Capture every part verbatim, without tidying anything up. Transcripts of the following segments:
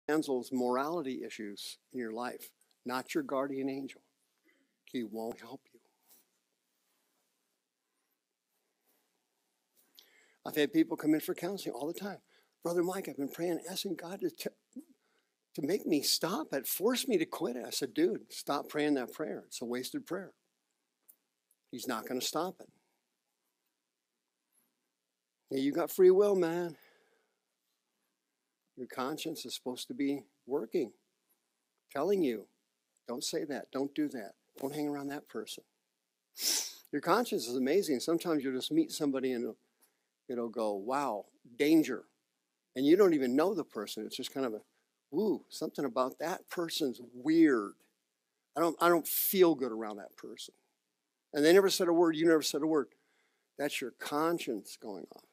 handles morality issues in your life, not your guardian angel. He won't help you. I've had people come in for counseling all the time. Brother Mike, I've been praying, asking God to, t- to make me stop it, force me to quit it. I said, dude, stop praying that prayer. It's a wasted prayer. He's not going to stop it. Yeah, you got free will, man. Your conscience is supposed to be working, telling you, don't say that, don't do that, don't hang around that person. Your conscience is amazing. Sometimes you'll just meet somebody and it'll, it'll go, wow, danger. And you don't even know the person. It's just kind of a, ooh, something about that person's weird. I don't, I don't feel good around that person. And they never said a word, you never said a word. That's your conscience going off.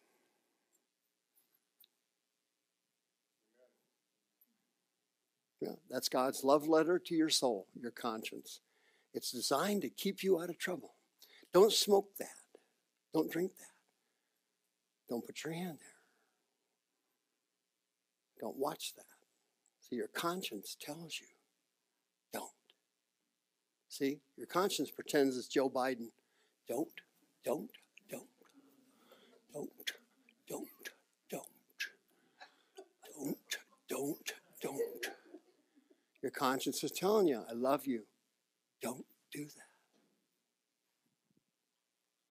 Yeah, that's God's love letter to your soul, your conscience. It's designed to keep you out of trouble. Don't smoke that. Don't drink that. Don't put your hand there. Don't watch that. See, your conscience tells you, don't. See, your conscience pretends it's Joe Biden. Don't, don't, don't, don't, don't, don't, don't, don't, don't. Your conscience is telling you, I love you. Don't do that.